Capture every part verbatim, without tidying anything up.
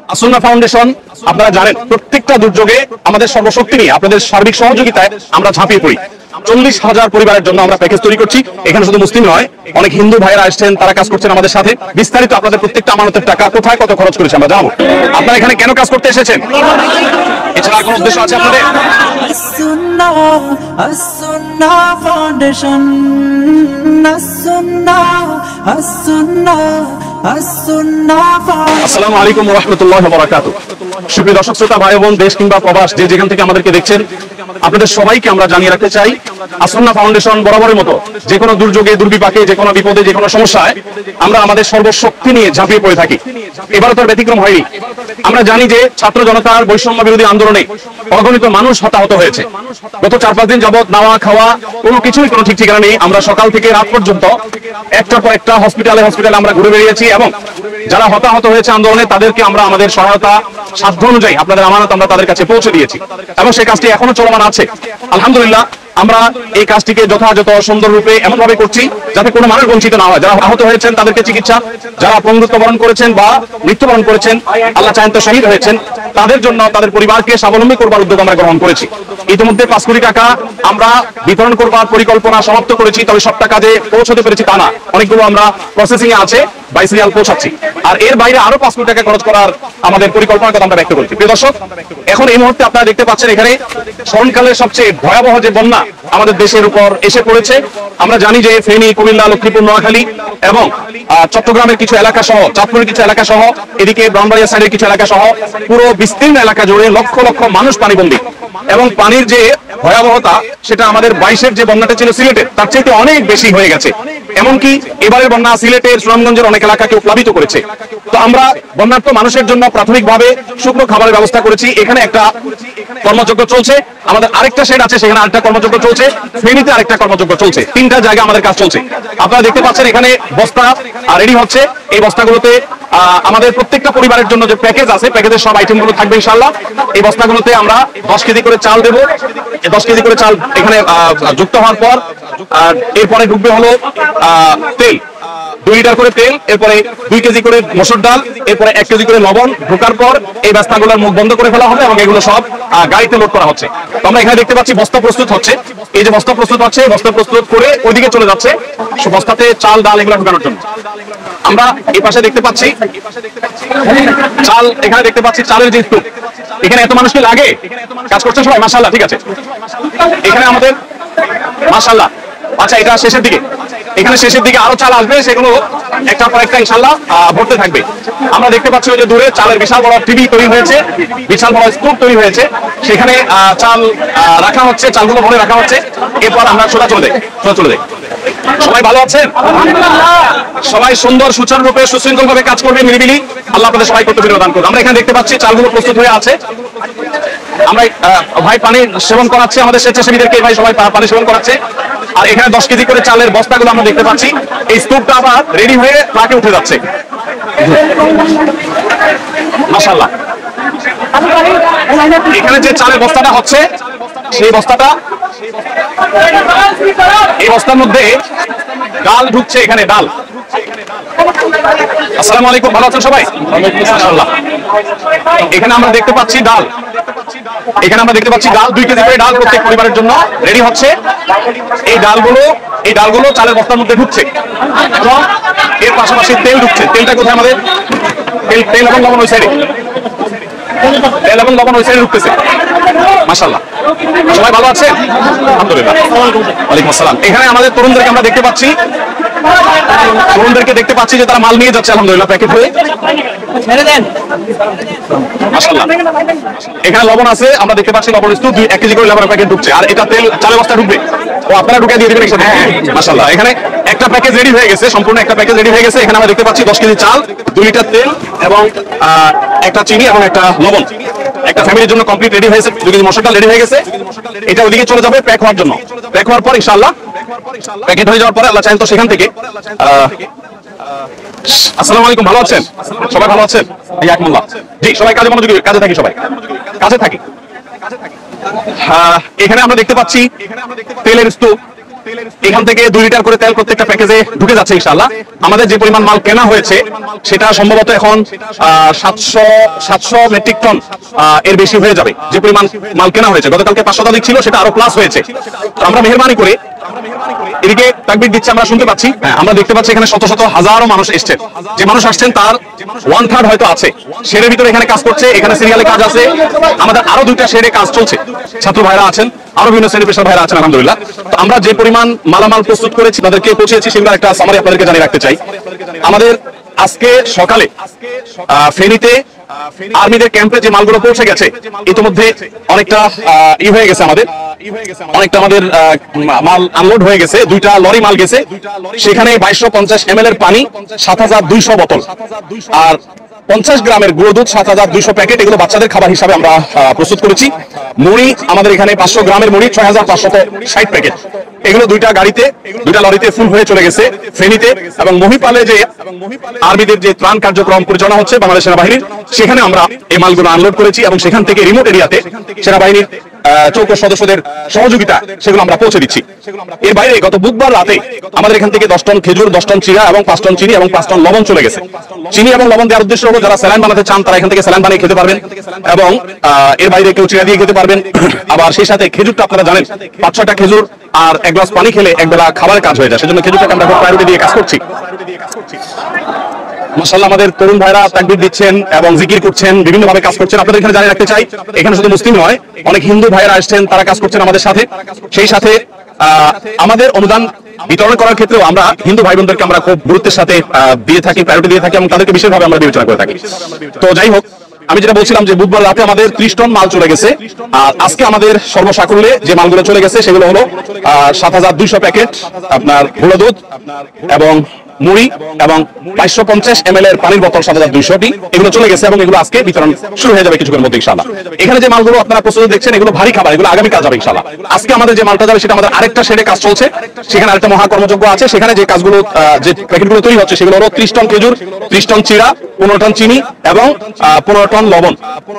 As-Sunnah foundation আপনারা জানেন প্রত্যেকটা দুর্যোগে আমাদের সর্বশক্তি নিয়ে আপনাদের সার্বিক সহযোগিতায় আমরা ঝাঁপিয়ে পড়ি। চল্লিশ হাজার পরিবারের জন্য আমরা প্যাকেজ তৈরি করছি। এখানে শুধু মুসলিম নয়, অনেক হিন্দু ভাইয়েরা আসছেন, তারা কাজ করছেন আমাদের সাথে। বিস্তারিত আপনাদের প্রত্যেকটা আমানতের টাকা কোথায় কত খরচ করেছে আমরা জানাবো। আপনারা এখানে কেন কাজ করতে এসেছেন? এছাড়া কোন উদ্দেশ্য আছে আপনাদের? আসুন্না আসুন্না ফাউন্ডেশন, আসুন্না আসুন্না আসুন্না ফাউন্ডেশন। আসসালামু আলাইকুম ওয়া রাহমাতুল্লাহি ওয়া বারাকাতুহু। সুপ্রিয় দর্শক শ্রোতা ভাই বোন, দেশ কিংবা প্রবাস যে যেখান থেকে আমাদেরকে দেখছেন, আপনাদের সবাইকে আমরা জানিয়ে রাখতে চাই, আসুন্না ফাউন্ডেশন বরাবরের মতো যে কোনো দুর্যোগে, দুর্বিপাকে, যে কোনো বিপদে, যে কোনো সমস্যায় আমরা আমাদের সর্বশক্তি নিয়ে ঝাঁপিয়ে পড়ে থাকি। এবারও তার ব্যতিক্রম হয়নি। আমরা জানি যে ছাত্র জনতার বৈষম্য বিরোধী আন্দোলনে অগণিত মানুষ হতাহত হয়েছে। গত চার পাঁচ দিন যাবত নাওয়া খাওয়া কোনো কিছুই কোনো ঠিক ঠিকানা নেই। আমরা সকাল থেকে রাত পর্যন্ত একটার পর একটা হসপিটালে হসপিটালে আমরা ঘুরে বেরিয়েছি এবং যারা হতাহত হয়েছে আন্দোলনে তাদেরকে আমরা আমাদের সহায়তা সাধ্য অনুযায়ী আপনাদের আমানত আমরা তাদের কাছে পৌঁছে দিয়েছি এবং সেই কাজটি এখনো চলমান আছে। আলহামদুলিল্লাহ, আমরা এই কাজটিকে যথাযথ সুন্দর রূপে এমন ভাবে করছি যাতে কোনো মানুষ বঞ্চিত না হয়। যারা আহত হয়েছেন তাদেরকে চিকিৎসা, যারা পঙ্গুত্ব বরণ করেছেন বা মৃত্যুবরণ করেছেন, আল্লাহ চাহেন তো শহীদ হয়েছেন, তাদের জন্য তাদের পরিবারকে স্বাবলম্বী করবার উদ্যোগ আমরা গ্রহণ করেছি। ইতিমধ্যে পাঁচ কোটি টাকা আমরা বিতরণ করবার পরিকল্পনা সমাপ্ত করেছি। তবে সবটা কাজে পৌঁছতে পেরেছি তা না, অনেকগুলো আমরা প্রসেসিং এ আছে, বাইশ রিয়াল পৌঁছাচ্ছি। আর এর বাইরে আরো পাঁচ কোটি টাকা খরচ করার আমাদের পরিকল্পনার কথা আমরা ব্যক্ত করছি। প্রিয় দর্শক, এখন এই মুহূর্তে আপনারা দেখতে পাচ্ছেন এখানে স্মরণকালের সবচেয়ে ভয়াবহ যে বন্যা আমাদের দেশের উপর এসে পড়েছে। আমরা জানি যে ফেনী, কুমিল্লা, লক্ষ্মীপুর, নোয়াখালী এবং চট্টগ্রামের কিছু এলাকা সহ, চাঁদপুরের কিছু এলাকা সহ, এদিকে ব্রাহ্মণবাড়িয়া সাইডের কিছু এলাকা সহ পুরো বিস্তীর্ণ এলাকা জুড়ে লক্ষ লক্ষ মানুষ পানিবন্দী। এবং পানির যে ভয়াবহতা সেটা আমাদের বাইশের যে বন্যাটা ছিল সিলেটের তার চাইতে অনেক বেশি হয়ে গেছে। এমনকি এবারের বন্যা সিলেটের সুনামগঞ্জের অনেক এলাকাকে প্লাবিত করেছে। তো আমরা বন্যার্ত মানুষের জন্য প্রাথমিকভাবে শুকনো খাবারের ব্যবস্থা করেছি। এখানে একটা কর্মযজ্ঞ চলছে, আমাদের আরেকটা শেড আছে, সেখানে আরেকটা কর্মযজ্ঞ চলছে, ফেনীতে আরেকটা কর্মযজ্ঞ চলছে। তিনটা জায়গা আমাদের কাজ চলছে। আপনারা দেখতে পাচ্ছেন এখানে বস্তা রেডি হচ্ছে। এই বস্তাগুলোতে আমাদের প্রত্যেকটা পরিবারের জন্য যে প্যাকেজ আছে, প্যাকেজের সব আইটেমগুলো থাকবে ইনশাআল্লাহ। এই বস্তাগুলোতে আমরা দশ কেজি করে চাল দেবো। দশ কেজি করে চাল এখানে যুক্ত হওয়ার পর এরপরে ঢুকবে হলো তেল, দুই লিটার করে তেল, এরপরে দুই কেজি করে মসুর ডাল, এরপরে এক কেজি করে লবণ ঢোকার পর এই বস্তাগুলোর মুখ বন্ধ করে ফেলা হবে এবং এগুলো সব গাড়িতে লোড করা হচ্ছে। তো আমরা এখানে দেখতে পাচ্ছি বস্তা প্রস্তুত হচ্ছে। এই যে বস্তা প্রস্তুত হচ্ছে, বস্তা প্রস্তুত করে ওইদিকে চলে যাচ্ছে বস্তাতে চাল, ডাল এগুলো ঢোকানোর জন্য। আমরা এই পাশে দেখতে পাচ্ছি চাল, এখানে দেখতে পাচ্ছি চালের যে স্তূপ। এখানে এত মানুষকে লাগে, কাজ করছে সবাই, মাশাআল্লাহ, ঠিক আছে। এখানে আমাদের মাশাআল্লাহ, আচ্ছা এটা শেষের দিকে, এখানে শেষের দিকে আরো চাল আসবে, সেগুলো একটা পর একটা ইনশাআল্লাহ ভরতে থাকবে। আমরা দেখতে পাচ্ছি ওই যে দূরে চালের বিশাল বড় টিভি তৈরি হয়েছে, বিশাল বড় স্তূপ তৈরি হয়েছে, সেখানে চাল রাখা হচ্ছে, চালগুলো ভরে রাখা হচ্ছে। এরপর আমরা সোজা চলে যাই, সোজা চলে যাই। সবাই ভালো আছেন? সবাই সুন্দর সুচারুরূপে সুশৃঙ্খল ভাবে কাজ করবে, নিরিবিলি। আল্লাহ আপনাদের সবাই করতে বিনোদন করুন। আমরা এখানে দেখতে পাচ্ছি চালগুলো প্রস্তুত হয়ে আছে। আমরা ভাই পানি সেবন করাচ্ছি, আমাদের স্বেচ্ছাসেবীদেরকে ভাই সবাই পানি সেবন করাচ্ছে। আর এখানে দশ কেজি করে চালের বস্তাগুলো আমরা দেখতে পাচ্ছি। এই স্তূপটা আবার রেডি হয়ে ট্রাকে উঠে যাচ্ছে। মাশাআল্লাহ, এখানে যে চালের বস্তাটা হচ্ছে, সেই বস্তাটা, এই বস্তার মধ্যে ডাল ঢুকছে। এখানে ডাল। আসসালামু আলাইকুম, ভালো আছেন সবাই? মাশাআল্লাহ। এখানে আমরা দেখতে পাচ্ছি ডাল, এখানে আমরা দেখতে পাচ্ছি ডাল, দুই কেজি করে ডাল প্রত্যেক পরিবারের জন্য রেডি হচ্ছে। এই ডালগুলো এই ডালগুলো চালের বস্তার মধ্যে ঢুকছে এবং এর পাশাপাশি তেল ঢুকছে। তেলটা কোথায় আমাদের? তেল তেল এবং লবণ ওই সাইডে, তেল এবং লবণ ওই সাইডে ঢুকতেছে। মাশাআল্লাহ, সবাই ভালো আছেন? আলহামদুলিল্লাহ। ওয়ালাইকুম আসসালাম। এখানে আমাদের তরুণদেরকে আমরা দেখতে পাচ্ছি, তরুণদেরকে দেখতে পাচ্ছি যে তারা মাল নিয়ে যাচ্ছে আলহামদুলিল্লাহ প্যাকেট হয়ে। মাশাআল্লাহ, এখানে লবণ আছে, আমরা দেখতে পাচ্ছি লবণ স্তূপ, দুই এক কেজি করে লবণের প্যাকেট ঢুকছে। আর এটা তেল চালের বস্তা ঢুকবে, ও আপনারা ঢুকে দিয়ে দিবেন একসাথে। মাশাআল্লাহ, এখানে একটা প্যাকেজ রেডি হয়ে গেছে, সম্পূর্ণ একটা প্যাকেজ রেডি হয়ে গেছে। এখানে আমরা দেখতে পাচ্ছি দশ কেজি চাল, দুই লিটার তেল এবং একটা চিনি এবং একটা লবণ। একটা ফ্যামিলির জন্য কমপ্লিট রেডি হয়েছে। দুই কেজি মসুর ডাল রেডি হয়ে গেছে। এটা ওইদিকে চলে যাবে প্যাক হওয়ার জন্য। প্যাক হওয়ার পর ইনশাআল্লাহ প্যাকেট হয়ে যাওয়ার পরে আল্লাহ চাহেন তো সেখান থেকে। আসসালামু আলাইকুম, ভালো আছেন সবাই? ভালো আছেন? ইয়াকুমুল্লাহ। জি, সবাই কাজে মনোযোগী, কাজে থাকি, সবাই কাজে থাকি। এখানে আমরা দেখতে পাচ্ছি তেলের স্তূপ, এখান থেকে দুই লিটার করে তেল প্রত্যেকটা প্যাকেজে ঢুকে যাচ্ছে ইনশাআল্লাহ। আমাদের যে পরিমাণ মাল কেনা হয়েছে সেটা সম্ভবত এখন সাতশো সাতশো মেট্রিক টন এর বেশি হয়ে যাবে। যে পরিমাণ মাল কেনা হয়েছে, গতকালকে পাঁচ শতাধিক ছিল, সেটা আরো প্লাস হয়েছে। তো আমরা মেহরবানি করে এদিকে তাকবীর দিচ্ছে, আমরা শুনতে পাচ্ছি, হ্যাঁ আমরা দেখতে পাচ্ছি এখানে শত শত হাজারো মানুষ এসছেন। যে মানুষ আসছেন তার ওয়ান থার্ড হয়তো আছে শেডের ভিতরে এখানে কাজ করছে, এখানে সিরিয়ালে কাজ আছে। আমাদের আরো দুইটা শেডে কাজ চলছে, ছাত্র ভাইরা আছেন, আরো বিভিন্ন শ্রেণী পেশার ভাইরা আছেন আলহামদুলিল্লাহ। তো আমরা যে পরিমাণ মালামাল প্রস্তুত করেছি তাদেরকে পৌঁছেছি, সেগুলো একটা সামারি আপনাদেরকে জানিয়ে রাখতে চাই। আমাদের আজকে সকালে ফেনীতে আর্মিদের ক্যাম্পে যে মালগুলো পৌঁছে গেছে ইতিমধ্যে অনেকটা ই হয়ে গেছে, আমাদের অনেকটা আমাদের মাল আনলোড হয়ে গেছে। দুইটা লরি মাল গেছে, সেখানে বাইশশো পঞ্চাশ এম এল এর পানি, সাত হাজার দুইশো বোতল আর পঞ্চাশ গ্রামের গুঁড়ো দুধ, সাত হাজার দুইশো প্যাকেট, এগুলো বাচ্চাদের খাবার হিসাবে আমরা প্রস্তুত করেছি। মুড়ি আমাদের এখানে পাঁচশো গ্রামের মুড়ি ছয় হাজার পাঁচশত ষাট প্যাকেট, এগুলো দুইটা গাড়িতে দুইটা লরিতে ফুল হয়ে চলে গেছে ফেনীতে। এবং মহিপালে যে আর্মিদের যে ত্রাণ কার্যক্রম পরিচালনা হচ্ছে বাংলাদেশ সেনাবাহিনীর, সেখানে আমরা এই মালগুলো আনলোড করেছি এবং সেখান থেকে রিমোট এরিয়াতে সেনাবাহিনীর চৌকো সদস্যদের সহযোগিতা সেগুলো আমরা পৌঁছে দিচ্ছি। এর বাইরে গত বুধবার রাতে আমাদের এখান থেকে দশ টন খেজুর, দশ টন চিরা এবং পাঁচ টন চিনি এবং পাঁচ টন লবণ চলে গেছে। চিনি এবং লবণ দেওয়ার উদ্দেশ্য হলো যারা স্যালাইন বানাতে চান তারা এখান থেকে স্যালাইন বানিয়ে খেতে পারবেন, এবং এর বাইরে কেউ চিরা দিয়ে খেতে পারবেন। আবার সেই সাথে খেজুরটা আপনারা জানেন পাঁচ ছয়টা খেজুর আর এক গ্লাস পানি খেলে একবেলা খাবারের কাজ হয়ে যায়, সেজন্য খেজুরটাকে আমরা প্রায়োরিটি দিয়ে কাজ করছি। মাশাআল্লাহ আমাদের তরুণ ভাইরা তাকবীর দিচ্ছেন এবং জিকির করছেন, বিভিন্ন ভাবে কাজ করছেন। আপনাদের এখানে জানিয়ে রাখতে চাই, এখানে শুধু মুসলিম নয়, অনেক হিন্দু ভাইরা আসছেন, তারা কাজ করছেন আমাদের সাথে। সেই সাথে আমাদের অনুদান বিতরণ করার ক্ষেত্রেও আমরা হিন্দু ভাই বোনদেরকে আমরা খুব গুরুত্বের সাথে দিয়ে থাকি, প্রায়োরিটি দিয়ে থাকি এবং তাদেরকে বিশেষভাবে আমরা বিবেচনা করে থাকি। তো যাই হোক, আমি যেটা বলছিলাম যে বুধবার রাতে আমাদের ত্রিশ টন মাল চলে গেছে, আর আজকে আমাদের সর্বসাকুল্যে যে মালগুলো চলে গেছে সেগুলো হলো সাত হাজার দুইশো প্যাকেট আপনার গুঁড়ো দুধ এবং মুড়ি এবং বাইশশো পঞ্চাশ এম এল এর পানির বোতল সাত হাজার দুইশোটি, এগুলো চলে গেছে এবং এগুলো আজকে বিতরণ শুরু হয়ে যাবে কিছুক্ষণের মধ্যে ইনশাআল্লাহ। এখানে যে মালগুলো আপনারা প্রস্তুত দেখছেন এগুলো ভারী খাবার, এগুলো আগামী কাজ হবে ইনশাআল্লাহ। আজকে আমাদের যে মালটা যাবে সেটা আমাদের আরেকটা শেডে কাজ চলছে, সেখানে আরেকটা মহাকর্মযজ্ঞ আছে, সেখানে যে কাজগুলো যে প্যাকেটগুলো তৈরি হচ্ছে সেগুলো হলো ত্রিশ টন খেজুর, ত্রিশ টন চিরা, পনেরো টন চিনি এবং পনেরো টন লবণ।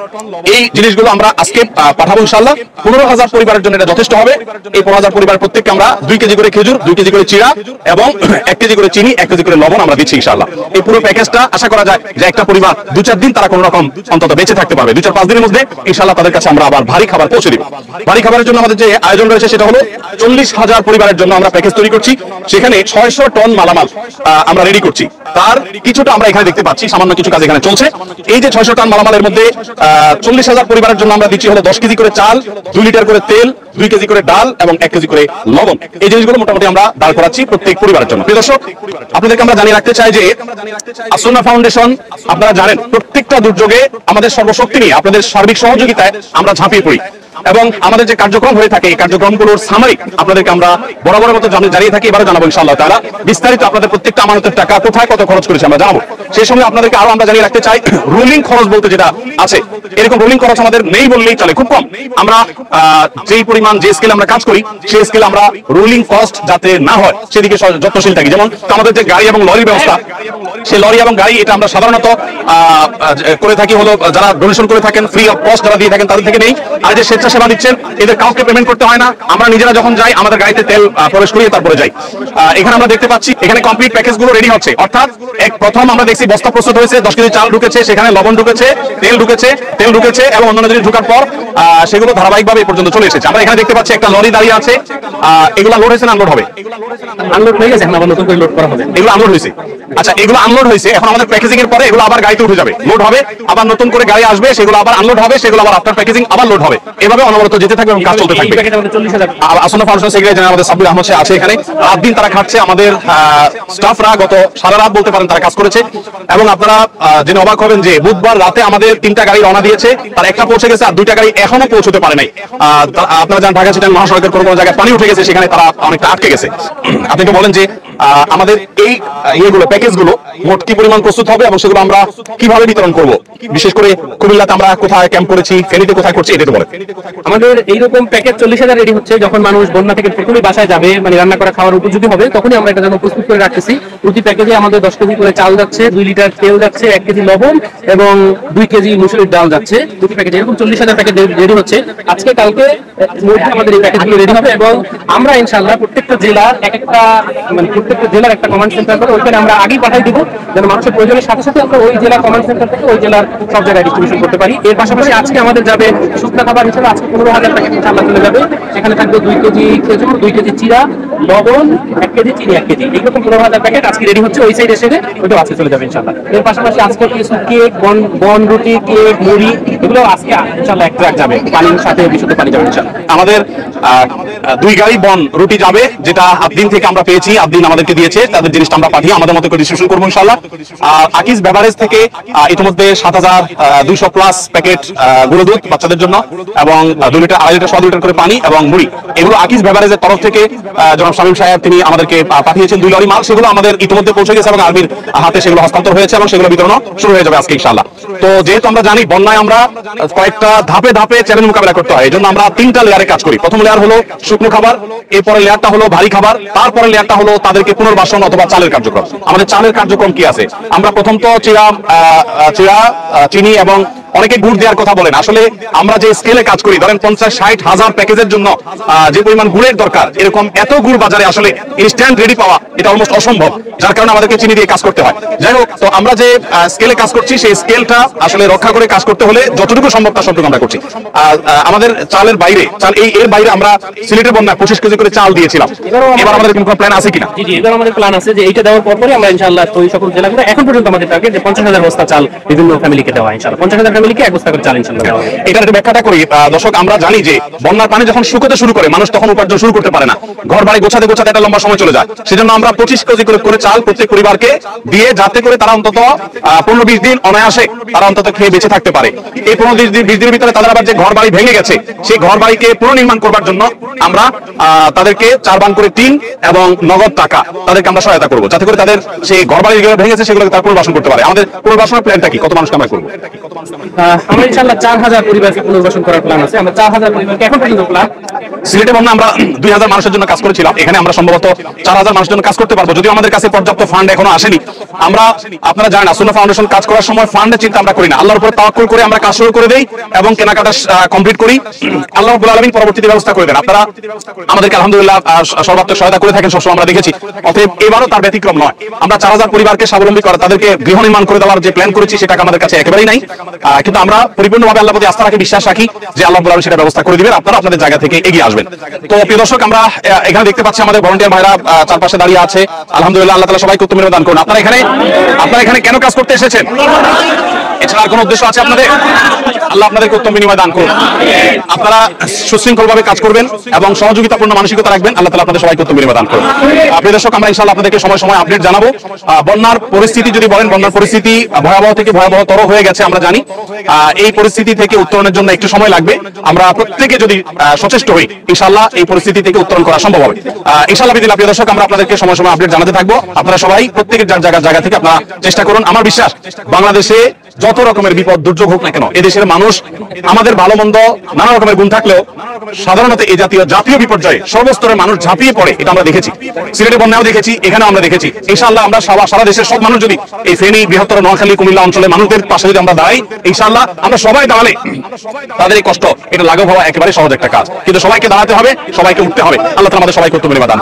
এই জিনিসগুলো আমরা আজকে পাঠাবো ইনশাআল্লাহ। পনেরো হাজার পরিবারের জন্য এটা যথেষ্ট হবে। এই পনেরো হাজার পরিবার প্রত্যেককে আমরা দুই কেজি করে খেজুর, দুই কেজি করে চিরা এবং এক কেজি করে চিনি, এক কেজি করে লবণ আমরা দিচ্ছি ইনশাআল্লাহ। এই পুরো প্যাকেজটা আশা করা যায় যে একটা পরিবার দু চার দিন তারা কোনো রকম অন্তত বেঁচে থাকতে পারবে। দুই চার পাঁচ দিনের মধ্যে ইনশাআল্লাহ তাদের কাছে আমরা আবার ভারী খাবার পৌঁছে দিব। ভারী খাবারের জন্য আমাদের যে আয়োজন রয়েছে সেটা হলো চল্লিশ হাজার পরিবারের জন্য আমরা প্যাকেজ তৈরি করছি, সেখানে ছয়শো টন মালামাল আমরা রেডি করছি। তার কিছুটা আমরা এখানে দেখতে পাচ্ছি, সামান্য কিছু কাজ এখানে চলছে। এই যে ছয়শো টন মালামালের মধ্যে চল্লিশ হাজার পরিবারের জন্য আমরা দিচ্ছি হলো দশ কেজি করে চাল, দুই লিটার করে তেল, দুই কেজি করে ডাল এবং এক কেজি করে লবণ। এই জিনিসগুলো মোটামুটি আমরা দাঁড় করাচ্ছি প্রত্যেক পরিবারের জন্য। প্রিয় দর্শক, আপনাদেরকে আমরা জানিয়ে রাখতে চাই যে আসুন্নাহ ফাউন্ডেশন আপনারা জানেন প্রত্যেকটা দুর্যোগে আমাদের সর্বশক্তি নিয়ে আপনাদের সার্বিক সহযোগিতায় আমরা ঝাঁপিয়ে পড়ি এবং আমাদের যে কার্যক্রম হয়ে থাকে এই কার্যক্রমগুলোর সামারি আপনাদেরকে আমরা বরাবরের মতো জানিয়ে থাকি, এবারও জানাবো ইনশাআল্লাহ তাআলা। বিস্তারিত আপনাদের প্রত্যেকটা আমানতের টাকা কোথায় কত খরচ করেছে আমরা জানাবো। সেই সঙ্গে আপনাদেরকে আরো আমরা জানিয়ে রাখতে চাই রুলিং খরচ বলতে যেটা আছে, এরকম রুলিং খরচ আমাদের নেই বললেই চলে, খুব কম। আমরা যেই পরিমাণ যে স্কেলে আমরা কাজ করি সেই স্কেলে আমরা রুলিং কস্ট যাতে না হয় সেদিকে যত্নশীল থাকি। যেমন আমাদের যে গাড়ি এবং লরির ব্যবস্থা, সেই লরি এবং গাড়ি এটা আমরা সাধারণত করে থাকি হলো যারা ডোনেশন করে থাকেন, ফ্রি অফ কস্ট যারা দিয়ে থাকেন তাদের থেকে নেই। আর যে স্বেচ্ছাসেবা দিচ্ছেন এদের কাউকে পেমেন্ট করতে হয় না, আমরা নিজেরা যখন যাই আমাদের গাড়িতে তেল প্রবেশ করিয়ে তারপরে যাই। এখানে আমরা দেখতে পাচ্ছি এখানে কমপ্লিট প্যাকেজ গুলো রেডি হচ্ছে, অর্থাৎ এক প্রথম আমরা দেখছি বস্তা প্রস্তুত হয়েছে, দশ কেজি চাল ঢুকেছে, সেখানে লবণ ঢুকেছে, তেল ঢুকেছে তেল ঢুকেছে এবং অন্যান্য জিনিস ঢোকার পর সেগুলো ধারাবাহিকভাবে পর্যন্ত চলে এসেছে। আমরা এখানে দেখতে পাচ্ছি একটা লরি দাঁড়িয়ে আছে, এগুলো লোড হয়েছে না আনলোড হবে? আনলোড হয়ে গেছে, এখন আবার নতুন করে লোড করা হবে। এগুলো আনলোড হয়েছে, আচ্ছা এগুলো আনলোড হয়েছে, এখন আমাদের প্যাকেজিং এর পরে এগুলো আবার গাড়িতে উঠে যাবে, লোড হবে, আবার নতুন করে গাড়ি আসবে, সেগুলো আবার আনলোড হবে, সেগুলো আবার আফটার প্যাকেজিং আবার লোড হবে, এভাবে অনবরত যেতে থাকবে এবং কাজ চলতে থাকবে। আসন্ন ফাউন্ডেশন সেক্রেটারি জনাব আমাদের সাব্বির আহমদ আছে এখানে, রাত দিন তারা খাটছে, আমাদের স্টাফরা গত সারা রাত বলতে পারেন তারা কাজ করেছে। এবং আপনারা জেনে অবাক হবেন যে বুধবার রাতে আমাদের তিনটা গাড়ি রওনা দিয়েছে, তার একটা পৌঁছে গেছে আর দুইটা গাড়ি এখনো পৌঁছতে পারে নাই। আপনারা জানেন ঢাকা চিটাগাং মহাসড়কের কোনো কোনো জায়গায় পানি উঠে গেছে, সেখানে তারা অনেকটা আটকে গেছে। আপনাকে বলেন যে আমাদের এই ইয়েগুলো প্যাকেজগুলো মোট কি পরিমাণ প্রস্তুত হবে এবং সেগুলো আমরা কিভাবে বিতরণ করব, বিশেষ করে কুমিল্লাতে আমরা কোথায় ক্যাম্প করেছি, ফেনীতে কোথায় করছি, এটা তো বলেন। আমাদের এইরকম প্যাকেজ চল্লিশ হাজার রেডি হচ্ছে, যখন মানুষ বন্যা থেকে প্রথমে বাসায় যাবে, মানে রান্না করা খাওয়ার উপযোগী হবে, তখনই আমরা এটা যেন প্রস্তুত করে রাখতেছি। প্রতি প্যাকেজে আমাদের দশ কেজি করে চাল যাচ্ছে, দুই লিটার তেল যাচ্ছে, এক কেজি লবণ এবং দুই কেজি মুসুরির ডাল যাচ্ছে প্রতি প্যাকেজে। এরকম চল্লিশ হাজার প্যাকেজ রেডি হচ্ছে। আজকে কালকে মধ্যে আমাদের এই প্যাকেজগুলো রেডি হবে এবং আমরা ইনশাআল্লাহ প্রত্যেকটা জেলার এক একটা মানে প্রত্যেকটা জেলার একটা কমান্ড সেন্টার করে ওইখানে আমরা আগেই পাঠিয়ে দিব, যেন মানুষের প্রয়োজনের সাথে সাথে আমরা ওই জেলার কমান্ড সেন্টার থেকে ওই জেলার সব জায়গায় ডিস্ট্রিবিউশন করতে পারি। এর পাশাপাশি আজকে আমাদের যাবে শুকনো খাবার হিসেবে আজকে পনেরো হাজার প্যাকেট ইনশাআল্লাহ চলে যাবে। সেখানে থাকবে দুই কেজি খেজুর, দুই কেজি চিরা, লবণ, এক কেজি চিনি, এক কেজি, এইরকম পনেরো হাজার প্যাকেট আজকে রেডি হচ্ছে। ওই সাইড এসে ওইটাও আজকে চলে যাবে ইনশাআল্লাহ। এর পাশাপাশি আজকে কিছু কেক, বন বন রুটি, কেক, মুড়ি, এগুলো আজকে ইনশাআল্লাহ এক ট্রাক যাবে, পানির সাথে বিশুদ্ধ পানি যাবে ইনশাআল্লাহ। আমাদের আহ, দুই গাড়ি বন রুটি যাবে, যেটা আবদিন থেকে আমরা পেয়েছি, আবদিন আমাদেরকে দিয়েছে, তাদের জিনিসটা আমরা পাঠিয়ে আমাদের মতো করে ডিস্ট্রিবিউশন করবো ইনশাআল্লাহ। আর আকিজ বেভারেজ থেকে আহ, ইতিমধ্যে সাত হাজার দুইশো প্লাস প্যাকেট গুঁড়ো দুধ বাচ্চাদের জন্য এবং দুই লিটার আড়াই লিটার সব লিটার করে পানি এবং মুড়ি, এগুলো আকিজ বেভারেজের তরফ থেকে আহ, জনাব শামীম সাহেব তিনি আমাদেরকে আহ, পাঠিয়েছেন দুই লরি মাল। সেগুলো আমাদের ইতিমধ্যে পৌঁছে গেছে এবং আর্মির হাতে সেগুলো হস্তান্তর হয়েছে এবং সেগুলো বিতরণ শুরু হয়ে যাবে আজকে ইনশাআল্লাহ। তো যেহেতু আমরা জানি বন্যায় আমরা কয়েকটা ধাপে ধাপে চ্যালেঞ্জ মোকাবেলা করতে হয়, এই জন্য আমরা তিনটা লেয়ারে কাজ করি। প্রথম লেয়ার হলো শুকনো খাবার, এরপরে লেয়ারটা হলো ভারী খাবার, তারপরে লেয়ারটা হলো তাদেরকে পুনর্বাসন অথবা চালের কার্যক্রম। আমাদের চালের কার্যক্রম কি আছে? আমরা প্রথম তো চিরা চিরা চিনি এবং অনেকে গুড় দেওয়ার কথা বলেন। আসলে আমরা যে স্কেলে কাজ করি, ধরেন পঞ্চাশ ষাট হাজার প্যাকেজের জন্য যে পরিমাণ গুড়ের দরকার, এরকম এত গুড় বাজারে আসলে ইনস্ট্যান্ট রেডি পাওয়া এটা অলমোস্ট অসম্ভব, যার কারণে আমাদেরকে চিনি দিয়ে কাজ করতে হয়। যাই হোক, তো আমরা যে স্কেলে কাজ করছি সেই স্কেলটা আসলে রক্ষা করে কাজ করতে হলে যতটুকু সম্ভব তার সবটুকু আমরা করছি। আমাদের চালের বাইরে চাল এই এর বাইরে আমরা সিলেটের বন্যা পঁচিশ কেজি করে চাল দিয়েছিলাম। এবার আমাদের কোনো প্ল্যান আছে কিনা? জি জি, এবার আমাদের প্ল্যান আছে যে এইটা দেওয়ার পরপরই আমরা ইনশাআল্লাহ ওই সকল জেলাগুলো, এখন পর্যন্ত আমাদের টার্গেট যে পঞ্চাশ হাজার বস্তা চাল বিভিন্ন ফ্যামিলিকে দেওয়া ইনশাআল্লাহ। পঞ্চাশ হাজার ফ্যামিলিকে এক বস্তা করে চাল ইনশাআল্লাহ দেওয়া হবে। এটার একটু ব্যাখ্যাটা করি দর্শক। আমরা জানি যে বন্যার পানি যখন শুকোতে শুরু করে মানুষ তখন উপার্জন শুরু করতে পারে না, ঘর বাড়ি গোছাতে গোছাতে একটা লম্বা সময় চলে যায়। সেজন্য আমরা পঁচিশ কেজি করে করে চাল প্রত্যেক পরিবারকে দিয়ে, যাতে করে তারা অন্তত পনেরো বিশ দিন অনায়াসে তারা অন্তত খেয়ে বেঁচে থাকতে পারে। এই পনেরো বিশ দিন বিশ দিনের ভিতরে তাদের আবার যে ঘর বাড়ি ভেঙে গেছে সেই ঘর বাড়িকে পুনর্নির্মাণ করবার জন্য আমরা তাদেরকে চার বান করে টিন এবং নগদ টাকা তাদেরকে আমরা সহায়তা করবো, যাতে করে তাদের সেই ঘর বাড়ি যেগুলো ভেঙেছে সেগুলোকে তারা পুনর্বাসন করতে পারে। আমাদের পুনর্বাসনের প্ল্যানটা কি? কত মানুষকে আমরা করবো? আমরা ইনশাআল্লাহ চার হাজার পরিবারকে পুনর্বাসন করার প্ল্যান আছে। আমরা চার হাজার পরিবারকে এখন পর্যন্ত প্ল্যান। সিলেটে বন্যা আমরা দুই হাজার মানুষের জন্য কাজ করেছিলাম, এখানে আমরা সম্ভবত চার হাজার মানুষের জন্য কাজ করতে পারবো, যদিও আমাদের কাছে পর্যাপ্ত ফান্ড এখনো আসেনি। আমরা আপনারা জানেন আসুন্নাহ ফাউন্ডেশন কাজ করার সময় ফান্ডের চিন্তা আমরা করি না, আল্লাহর উপরে তাওয়াক্কুল করে আমরা কাজ শুরু করে দেই এবং কেনাকাটা কমপ্লিট করি। আল্লাহ রাব্বুল আলামিন পরবর্তীতে ব্যবস্থা করে দেন। আপনারা আমাদেরকে আলহামদুলিল্লাহ সর্বাত্মক সহায়তা করে থাকেন, সবসময় আমরা দেখেছি। অতএব এবারও তার ব্যতিক্রম নয়। আমরা চার হাজার পরিবারকে স্বাবলম্বী করা, তাদেরকে গৃহ নির্মাণ করে দেওয়ার যে প্ল্যান করেছি সেটা আমাদের কাছে একেবারেই নাই, কিন্তু আমরা পরিপূর্ণভাবে আল্লাহর প্রতি আস্থা রাখি, বিশ্বাস রাখি যে আল্লাহ রাব্বুল আলামিন সেটা ব্যবস্থা করে দিবেন। আপনারা আপনাদের জায়গা থেকে এগিয়ে আসবেন। তো প্রিয় দর্শক, আমরা এখানে দেখতে পাচ্ছি আমাদের ভলান্টিয়ার ভাইরা চারপাশে দাঁড়িয়ে আছে। আলহামদুলিল্লাহ, আল্লাহ তাআলা সবাইকে উত্তম বিনিময় দান করুন। আপনারা এখানে আপনারা এখানে কেন কাজ করতে এসেছেন? এছাড়া আর কোনো উদ্দেশ্য আছে আপনাদের? আল্লাহ আপনাদেরকে উত্তম বিনিময় দান করুন। আপনারা সুশৃঙ্খলভাবে কাজ করবেন এবং সহযোগিতাপূর্ণ মানসিকতা রাখবেন। আল্লাহ তাআলা আপনাদের সবাইকে উত্তম বিনিময় দান করুন। প্রিয় দর্শক, আমরা ইনশাআল্লাহ আপনাদেরকে সময় সময় আপডেট জানাবো। বন্যার পরিস্থিতি যদি বলেন, বন্যার পরিস্থিতি ভয়াবহ থেকে ভয়াবহতর হয়ে গেছে আমরা জানি। এই পরিস্থিতি থেকে উত্তরণের জন্য একটু সময় লাগবে। আমরা প্রত্যেকে যদি সচেষ্ট হই, ইনশাআল্লাহ এই পরিস্থিতি থেকে উত্তরণ করা সম্ভব হবে ইনশাআল্লাহ বিদিল্লাহ। প্রিয় দর্শক, আমরা আপনাদেরকে সময় সময় আপডেট জানাতে থাকবো। আপনারা সবাই প্রত্যেকের যার জায়গা জায়গা থেকে আপনারা চেষ্টা করুন। আমার বিশ্বাস, বাংলাদেশে যত রকমের বিপদ দুর্যোগ হোক না কেন, এদেশের মানুষ আমাদের ভালো মন্দ নানা রকমের গুণ থাকলেও সাধারণত এই জাতীয় জাতীয় বিপর্যয়ে সর্বস্তরের মানুষ ঝাঁপিয়ে পড়ে, এটা আমরা দেখেছি। সিলেটে বন্যাও দেখেছি, এখানেও আমরা দেখেছি। ইনশাআল্লাহ আমরা সারা দেশের সব মানুষ যদি এই ফেনী, বৃহত্তর নোয়াখালী, কুমিল্লা অঞ্চলের মানুষদের পাশে যদি আমরা দাঁড়াই, ইনশাআল্লাহ আমরা সবাই দাঁড়ালে তাদের এই কষ্ট এটা লাঘব হওয়া একেবারে সহজ একটা কাজ। কিন্তু সবাইকে দাঁড়াতে হবে, সবাইকে উঠতে হবে। আল্লাহ তাআলা আমাদের সবাইকে উত্তম বিনিময় দান করুন।